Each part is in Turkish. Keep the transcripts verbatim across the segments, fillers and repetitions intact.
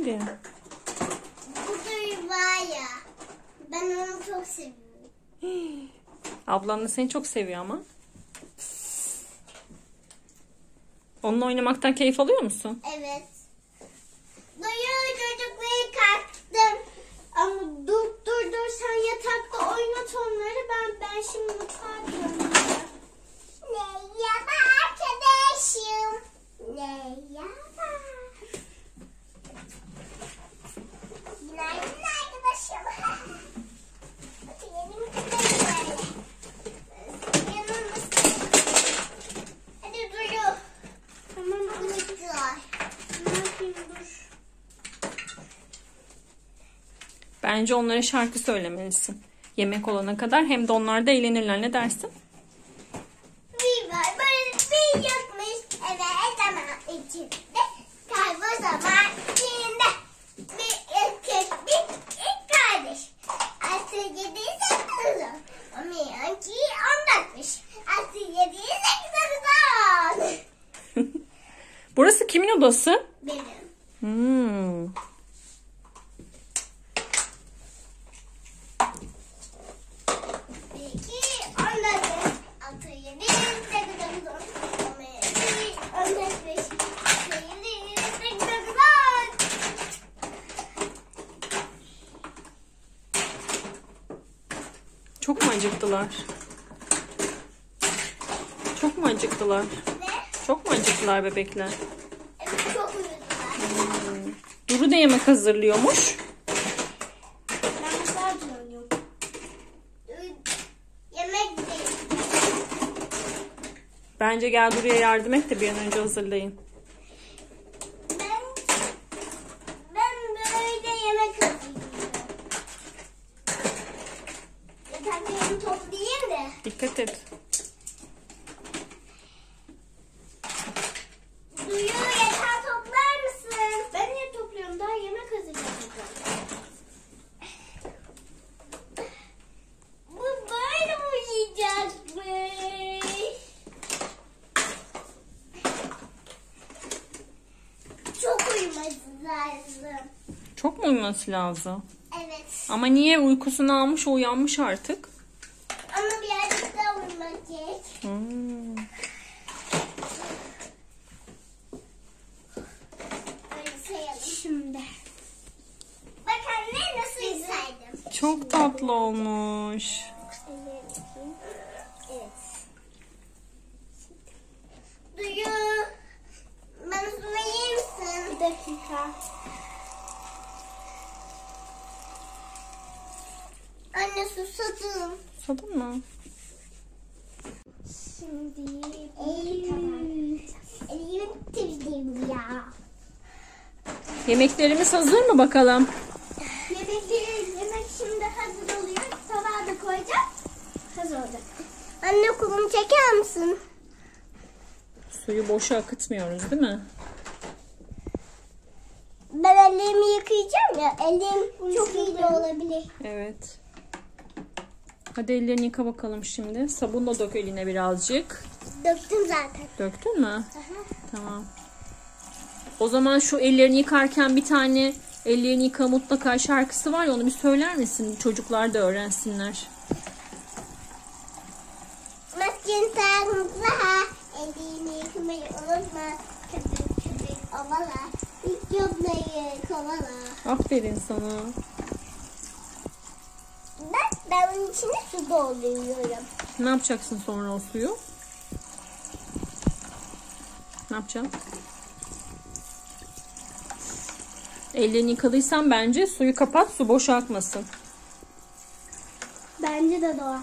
Aferin. Bu da var ya. Ben onu çok seviyorum. Ablan da seni çok seviyor ama. Onunla oynamaktan keyif alıyor musun? Evet. Duyuyor çocukları kalktım. Ama dur dur dur sen yatakta oynat onları. Ben ben şimdi mutfağa gidiyorum. Merhaba arkadaşım. Merhaba. Günaydın arkadaşım. Oturalım gidelim böyle. Yanımızda. Hadi Duyu. Tamam anlatıyorlar. Ne yapayım dur. Bence onlara şarkı söylemelisin. Yemek olana kadar, hem de onlar da eğlenirler. Ne dersin? Bir var böyle bir yokmuş. Evet zaman içinde. Kaybolur zaman içinde. Bir erkek bir ilk kardeş. Aslı yedi sekiz on. O miyanki on dörtmüş. Aslı yedi sekiz on. Burası kimin odası? Benim. Hmm. iki, on dört, altı, yedi, sekiz, dokuz, on, on bir, on dört, beş, altı, yedi, sekiz, dokuz, on. Çok mu acıktılar? Çok mu acıktılar? Ne? Çok mu acıktılar bebekler? Evet, çok uyudular. Duru da yemek hazırlıyormuş. Ben sadece oynuyorum. Yemek değil. Bence gel Duru'ya yardım et de bir an önce hazırlayın. Ben, ben böyle yemek hazırlıyorum. Yataklarımı toplayayım da. Dikkat et. Duyu yatağı toplar mısın? Ben niye topluyorum? Daha yemek hazırlayacağım. Bu böyle uyuyacakmış. Çok uyuması lazım. Çok mu uyuması lazım? Evet. Ama niye? Uykusunu almış, uyanmış artık. Ama birazcık daha uyumak gerek. Hmm. Böyle sayalım. Şimdi. Bak anne nasıl saydım. Çok tatlı olmuş. Evet. Duyu. Bana su verir misin? Bir dakika. Anne susadım. Susadın mı? Şimdi elimi elimi temizleyeyim ya. Yemeklerimiz hazır mı bakalım? Yemekleri, yemek şimdi hazır oluyor. Tabağa da koyacağım. Hazır olacak. Anne kolumu çeker misin? Suyu boşa akıtmıyoruz değil mi? Ben ellerimi yıkayacağım ya. Ellerim çok iyi de olabilir. Evet. Hadi ellerini yıka bakalım şimdi. Sabun da dök eline birazcık. Döktüm zaten. Döktün mü? Aha. Tamam. O zaman şu ellerini yıkarken bir tane ellerini yıka mutlaka şarkısı var ya, onu bir söyler misin? Çocuklar da öğrensinler. Masken sağlıkla elini yıkamayı unutma. Köpük köpük ovala. Mikropları kovala. Aferin sana. Ben, ben onun içine su dolduruyorum. Ne yapacaksın sonra o suyu? Ne yapacaksın? Ellerini yıkadıysan bence suyu kapat, su boşa akmasın. Bence de doğal.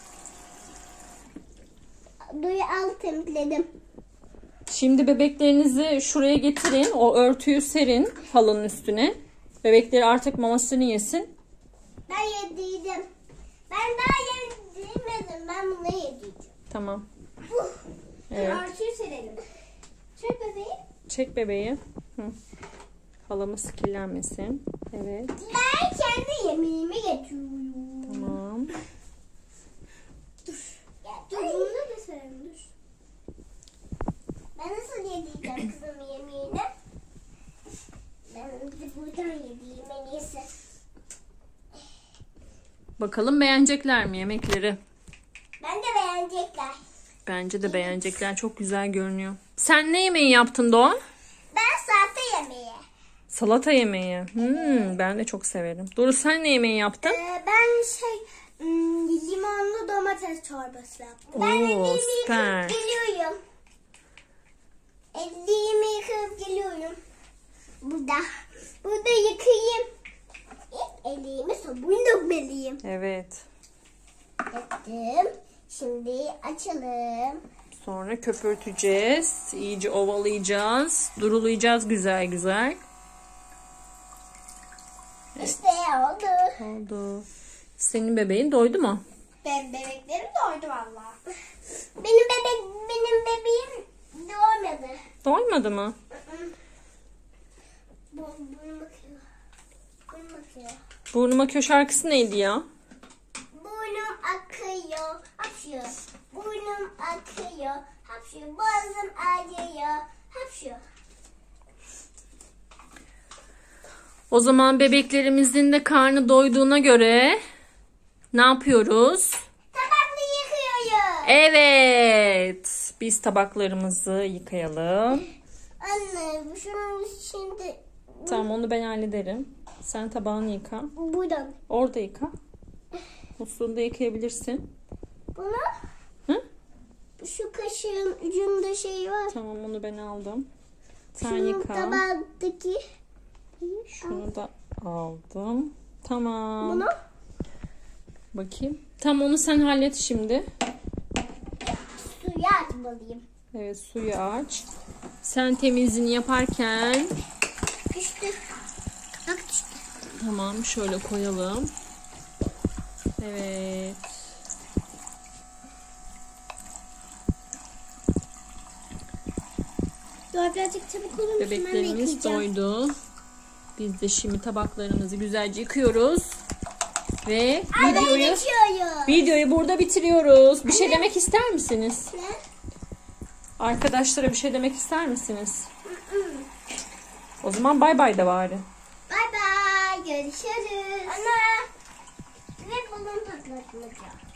Duyu al temizledim. Şimdi bebeklerinizi şuraya getirin. O örtüyü serin halının üstüne. Bebekleri artık mamasını yesin. Ben yediydim. Ben daha yemedim. Ben bunu yediydim. Tamam. Uh, Evet. Örtüyü serelim. Çek bebeği. Çek bebeği. Hı. Halamız kirlenmesin. Evet. Ben kendi yemeğimi getiriyorum. Tamam. Dur. Dur bunu da serelim. Dur. Ben nasıl yediyeceğim kızımın yemeğini? Ben de buradan Bakalım beğenecekler mi yemekleri? Bence beğenecekler. Bence de beğenecekler. Çok güzel görünüyor. Sen ne yemeği yaptın Doğan? Ben salata yemeği. Salata yemeği. Hmm, ben de çok severim. Doğru, sen ne yemeği yaptın? Ee, ben şey hmm, limonlu domates çorbası yaptım. Ben Oo, elliğimi süper. yıkayıp geliyorum. Elliğimi yıkayıp geliyorum. Burada. Burada yıkayayım. İlk elliğimi sabun dökmeliyim. Evet. Ettim. Şimdi açalım. Sonra köpürteceğiz. İyice ovalayacağız. Durulayacağız güzel güzel. İşte oldu. Oldu. Senin bebeğin doydu mu? Ben bebeklerim doydu valla. Benim bebek benim bebeğim doğmadı. Doymadı mı? Bu burnum akıyor. Burnum akıyor. Burnuma kö şarkısı neydi ya? Burnum akıyor, hapşıyor. Burnum akıyor, hapşıyor. Boğazım acıyor, hapşıyor. O zaman bebeklerimizin de karnı doyduğuna göre ne yapıyoruz? Tabaklı yıkıyoruz. Evet. Biz tabaklarımızı yıkayalım. Anne, şunu şimdi Tamam, onu ben hallederim. Sen tabağını yıka. buradan. Orada yıka. Musluğunu da yıkayabilirsin. Bunu Hı? şu kaşığın ucunda şey var. Tamam, onu ben aldım. Sen Şunun yıka. tabaktaki. Şunu da aldım. Tamam. Bunu Bakayım. Tamam, onu sen hallet şimdi. suya atmalıyım. Evet, suyu aç. Sen temizliğini yaparken Düştü. Bak düştü. tamam, şöyle koyalım. Evet. Dur birazcık çabuk olur musun? Ben de Bebeklerimiz yıkayacağım. doydu. Biz de şimdi tabaklarımızı güzelce yıkıyoruz. Ve Anne videoyu geçiyorum. videoyu burada bitiriyoruz. Bir şey demek ister misiniz? Ne? Arkadaşlara bir şey demek ister misiniz? O zaman bay bay da bari. Bay bay. Görüşürüz. Ana. Ve balon patlatmaca.